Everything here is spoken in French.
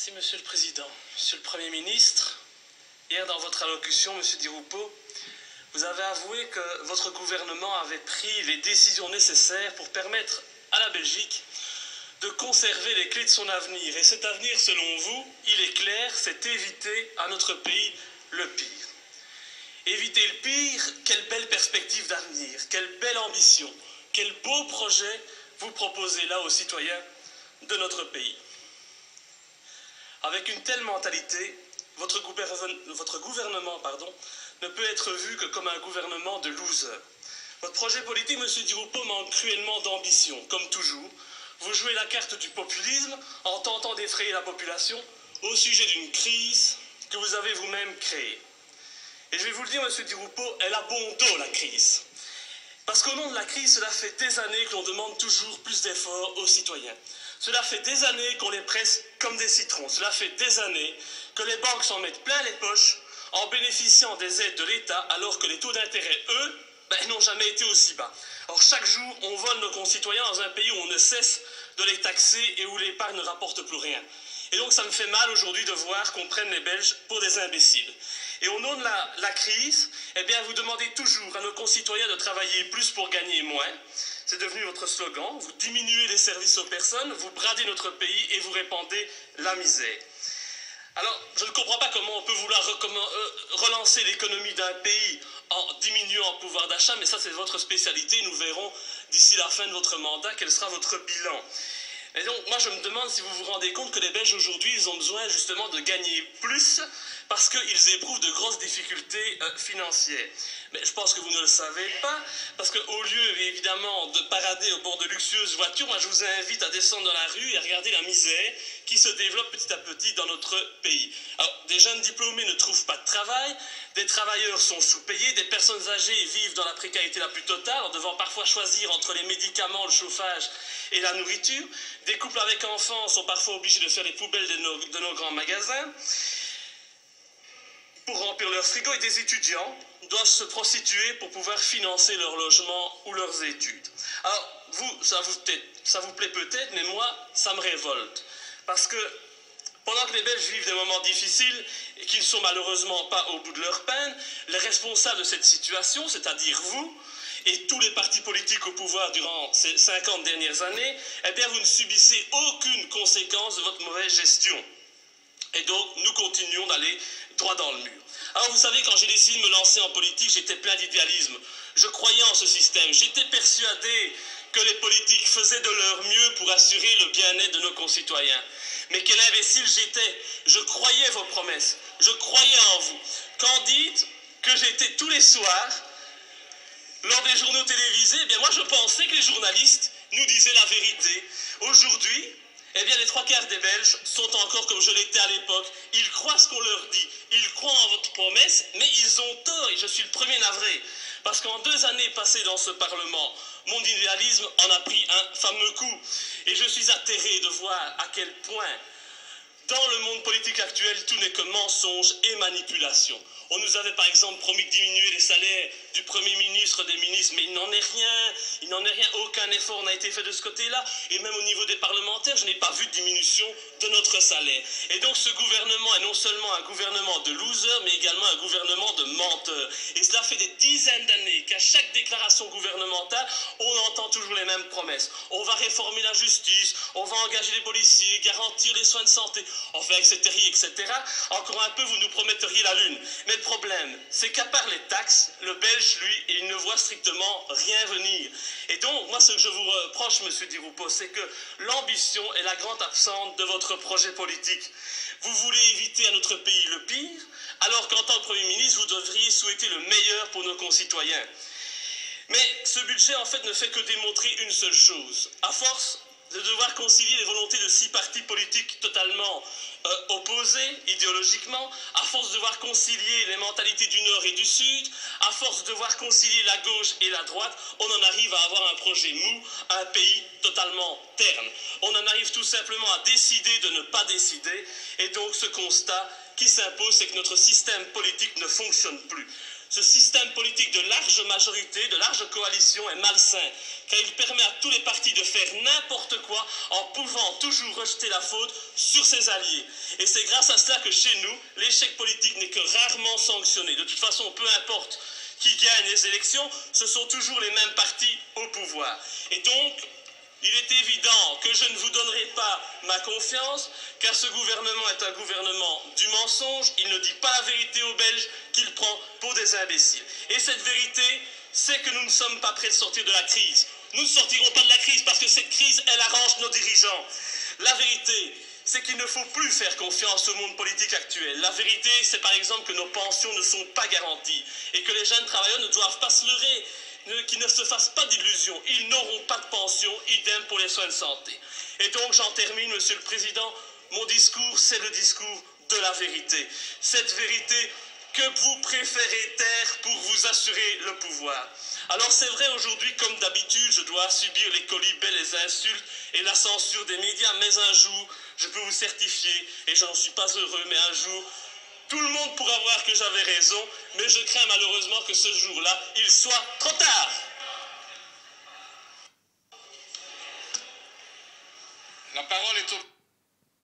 Merci, Monsieur le Président. Monsieur le Premier ministre, hier dans votre allocution, Monsieur Di Rupo, vous avez avoué que votre gouvernement avait pris les décisions nécessaires pour permettre à la Belgique de conserver les clés de son avenir. Et cet avenir, selon vous, il est clair, c'est éviter à notre pays le pire. Éviter le pire, quelle belle perspective d'avenir, quelle belle ambition, quel beau projet vous proposez là aux citoyens de notre pays. Avec une telle mentalité, votre gouvernement ne peut être vu que comme un gouvernement de losers. Votre projet politique, M. Di Rupo, manque cruellement d'ambition, comme toujours. Vous jouez la carte du populisme en tentant d'effrayer la population au sujet d'une crise que vous avez vous-même créée. Et je vais vous le dire, M. Di Rupo, elle a bon dos, la crise. Parce qu'au nom de la crise, cela fait des années que l'on demande toujours plus d'efforts aux citoyens. Cela fait des années qu'on les presse comme des citrons. Cela fait des années que les banques s'en mettent plein les poches en bénéficiant des aides de l'État, alors que les taux d'intérêt, eux, n'ont jamais été aussi bas. Alors chaque jour, on vole nos concitoyens dans un pays où on ne cesse de les taxer et où l'épargne ne rapporte plus rien. Et donc ça me fait mal aujourd'hui de voir qu'on prenne les Belges pour des imbéciles. Et au nom de la crise, vous demandez toujours à nos concitoyens de travailler plus pour gagner moins. C'est devenu votre slogan. Vous diminuez les services aux personnes, vous bradez notre pays et vous répandez la misère. Alors, je ne comprends pas comment on peut vouloir relancer l'économie d'un pays en diminuant le pouvoir d'achat, mais ça c'est votre spécialité. Nous verrons d'ici la fin de votre mandat quel sera votre bilan. Et donc, moi je me demande si vous vous rendez compte que les Belges aujourd'hui, ils ont besoin justement de gagner plus parce qu'ils éprouvent de grosses difficultés financières. Mais je pense que vous ne le savez pas, parce qu'au lieu évidemment de parader au bord de luxueuses voitures, moi je vous invite à descendre dans la rue et à regarder la misère qui se développe petit à petit dans notre pays. Alors, des jeunes diplômés ne trouvent pas de travail, des travailleurs sont sous-payés, des personnes âgées vivent dans la précarité la plus totale, en devant parfois choisir entre les médicaments, le chauffage et la nourriture. Des couples avec enfants sont parfois obligés de faire les poubelles de nos grands magasins pour remplir leur frigo, et des étudiants doivent se prostituer pour pouvoir financer leur logement ou leurs études. Alors, vous, ça vous plaît peut-être, mais moi, ça me révolte. Parce que pendant que les Belges vivent des moments difficiles et qu'ils ne sont malheureusement pas au bout de leur peine, les responsables de cette situation, c'est-à-dire vous, et tous les partis politiques au pouvoir durant ces 50 dernières années, vous ne subissez aucune conséquence de votre mauvaise gestion. Et donc, nous continuons d'aller droit dans le mur. Alors, vous savez, quand j'ai décidé de me lancer en politique, j'étais plein d'idéalisme. Je croyais en ce système. J'étais persuadé que les politiques faisaient de leur mieux pour assurer le bien-être de nos concitoyens. Mais quel imbécile j'étais. Je croyais vos promesses. Je croyais en vous. Quand dites que j'étais tous les soirs, lors des journaux télévisés, moi je pensais que les journalistes nous disaient la vérité. Aujourd'hui, les trois quarts des Belges sont encore comme je l'étais à l'époque. Ils croient ce qu'on leur dit. Ils croient en votre promesse, mais ils ont tort, et je suis le premier navré. Parce qu'en 2 années passées dans ce Parlement, mon idéalisme en a pris un fameux coup. Et je suis atterré de voir à quel point, dans le monde politique actuel, tout n'est que mensonge et manipulation. On nous avait par exemple promis de diminuer les salaires du Premier ministre, des ministres, mais il n'en est rien, aucun effort n'a été fait de ce côté-là. Et même au niveau des parlementaires, je n'ai pas vu de diminution de notre salaire. Et donc ce gouvernement est non seulement un gouvernement de losers, mais également un gouvernement de menteurs. Et cela fait des dizaines d'années qu'à chaque déclaration gouvernementale, on entend toujours les mêmes promesses. On va réformer la justice, on va engager les policiers, garantir les soins de santé, enfin, etc. Encore un peu, vous nous prometteriez la lune. Mais le problème, c'est qu'à part les taxes, le Belge, lui, il ne voit strictement rien venir. Et donc, moi, ce que je vous reproche, M. Di Rupo, c'est que l'ambition est la grande absente de votre projet politique. Vous voulez éviter à notre pays le pire, alors qu'en tant que Premier ministre, vous devriez souhaiter le meilleur pour nos concitoyens. Mais ce budget, en fait, ne fait que démontrer une seule chose. À force de devoir concilier les volontés de 6 partis politiques totalement opposés idéologiquement, à force de devoir concilier les mentalités du Nord et du Sud, à force de devoir concilier la gauche et la droite, on en arrive à avoir un projet mou, un pays totalement terne. On en arrive tout simplement à décider de ne pas décider, et donc ce constat qui s'impose, c'est que notre système politique ne fonctionne plus. Ce système politique de large majorité, de large coalition est malsain, car il permet à tous les partis de faire n'importe quoi en pouvant toujours rejeter la faute sur ses alliés. Et c'est grâce à cela que chez nous, l'échec politique n'est que rarement sanctionné. De toute façon, peu importe qui gagne les élections, ce sont toujours les mêmes partis au pouvoir. Et donc, il est évident que je ne vous donnerai pas ma confiance, car ce gouvernement est un gouvernement du mensonge. Il ne dit pas la vérité aux Belges, qu'il prend pour des imbéciles. Et cette vérité, c'est que nous ne sommes pas prêts de sortir de la crise. Nous ne sortirons pas de la crise parce que cette crise, elle arrange nos dirigeants. La vérité, c'est qu'il ne faut plus faire confiance au monde politique actuel. La vérité, c'est par exemple que nos pensions ne sont pas garanties et que les jeunes travailleurs ne doivent pas se leurrer, qu'ils ne se fassent pas d'illusions. Ils n'auront pas de pension, idem pour les soins de santé. Et donc, j'en termine, Monsieur le Président. Mon discours, c'est le discours de la vérité. Cette vérité que vous préférez taire pour vous assurer le pouvoir. Alors c'est vrai, aujourd'hui, comme d'habitude, je dois subir les colibets, les insultes et la censure des médias, mais un jour, je peux vous certifier, et je n'en suis pas heureux, mais un jour, tout le monde pourra voir que j'avais raison, mais je crains malheureusement que ce jour-là, il soit trop tard. La parole est au...